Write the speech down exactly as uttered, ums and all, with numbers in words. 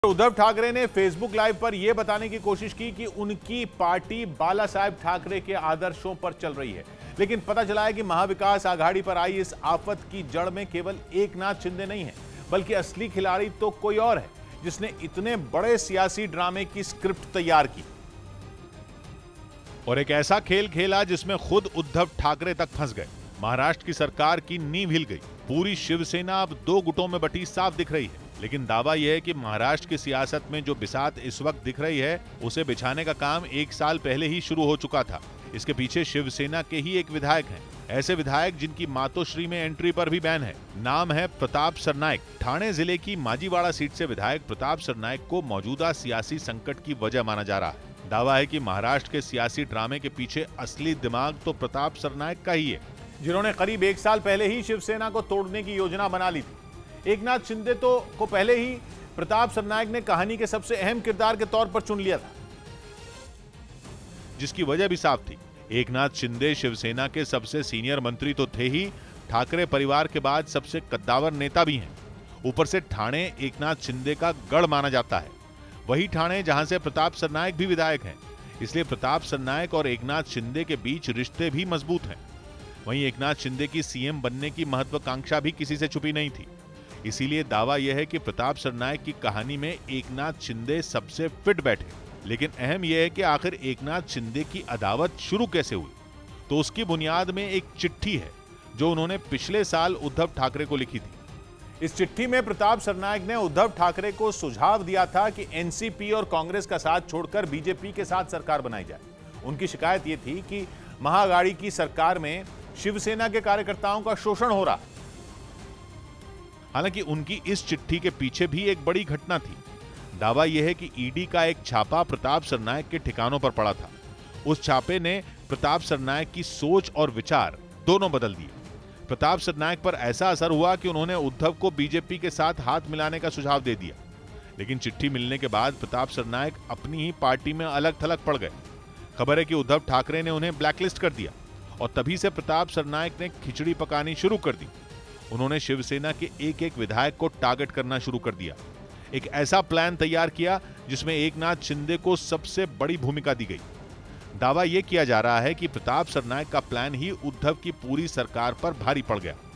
उद्धव ठाकरे ने Facebook live पर यह बताने की कोशिश की कि उनकी पार्टी बाला साहेब ठाकरे के आदर्शों पर चल रही है, लेकिन पता चला है कि महाविकास आघाड़ी पर आई इस आफत की जड़ में केवल एकनाथ शिंदे नहीं है, बल्कि असली खिलाड़ी तो कोई और है जिसने इतने बड़े सियासी ड्रामे की स्क्रिप्ट तैयार की और एक ऐसा खेल खेला जिसमें खुद उद्धव ठाकरे तक फंस गए। महाराष्ट्र की सरकार की नींव हिल गई। पूरी शिवसेना अब दो गुटों में बटी साफ दिख रही है, लेकिन दावा यह है कि महाराष्ट्र की सियासत में जो बिसात इस वक्त दिख रही है उसे बिछाने का काम एक साल पहले ही शुरू हो चुका था। इसके पीछे शिवसेना के ही एक विधायक हैं, ऐसे विधायक जिनकी मातोश्री में एंट्री पर भी बैन है। नाम है प्रताप सरनाइक। ठाणे जिले की माजीवाड़ा सीट से विधायक प्रताप सरनाइक को मौजूदा सियासी संकट की वजह माना जा रहा है। दावा है कि महाराष्ट्र के सियासी ड्रामे के पीछे असली दिमाग तो प्रताप सरनाइक का ही है, जिन्होंने करीब एक साल पहले ही शिवसेना को तोड़ने की योजना बना ली थी। एकनाथ शिंदे तो को पहले ही प्रताप सरनाइक ने कहानी के सबसे अहम किरदार के तौर पर चुन लिया था, जिसकी वजह भी साफ थी। एकनाथ शिंदे शिवसेना के सबसे सीनियर मंत्री तो थे ही, ठाकरे परिवार के बाद सबसे कद्दावर नेता भी हैं। ऊपर से ठाणे एकनाथ शिंदे का गढ़ माना जाता है, वही ठाणे जहां से प्रताप सरनाइक भी विधायक हैं। इसलिए प्रताप सरनाइक और एकनाथ शिंदे के बीच रिश्ते भी मजबूत हैं। वहीं एकनाथ शिंदे की सीएम बनने की महत्वाकांक्षा भी किसी से छुपी नहीं थी। इसीलिए दावा यह है कि प्रताप सरनाइक की कहानी में एकनाथ शिंदे सबसे फिट बैठे। लेकिन अहम यह है कि आखिर एकनाथ शिंदे की अदावत शुरू कैसे हुई। तो उसकी बुनियाद में एक चिट्ठी है जो उन्होंने पिछले साल उद्धव ठाकरे को लिखी थी। इस चिट्ठी में प्रताप सरनाइक ने उद्धव ठाकरे को सुझाव दिया था कि एनसीपी और कांग्रेस का साथ छोड़कर बीजेपी के साथ सरकार बनाई जाए। उनकी शिकायत यह थी कि महाआघाड़ी की सरकार में शिवसेना के कार्यकर्ताओं का शोषण हो रहा। हालांकि उनकी इस चिट्ठी के पीछे भी एक बड़ी घटना थी। दावा यह है कि ईडी का एक छापा प्रताप सरनाइक के ठिकानों पर पड़ा था। उस छापे ने प्रताप सरनाइक की सोच और विचार दोनों बदल दिए। प्रताप सरनाइक पर ऐसा असर हुआ कि उन्होंने उद्धव को बीजेपी के साथ हाथ मिलाने का सुझाव दे दिया। लेकिन चिट्ठी मिलने के बाद प्रताप सरनाइक अपनी ही पार्टी में अलग थलग पड़ गए। खबर है कि उद्धव ठाकरे ने उन्हें ब्लैकलिस्ट कर दिया और तभी से प्रताप सरनाइक ने खिचड़ी पकानी शुरू कर दी। उन्होंने शिवसेना के एक एक विधायक को टारगेट करना शुरू कर दिया। एक ऐसा प्लान तैयार किया जिसमें एकनाथ शिंदे को सबसे बड़ी भूमिका दी गई। दावा यह किया जा रहा है कि प्रताप सरनाइक का प्लान ही उद्धव की पूरी सरकार पर भारी पड़ गया।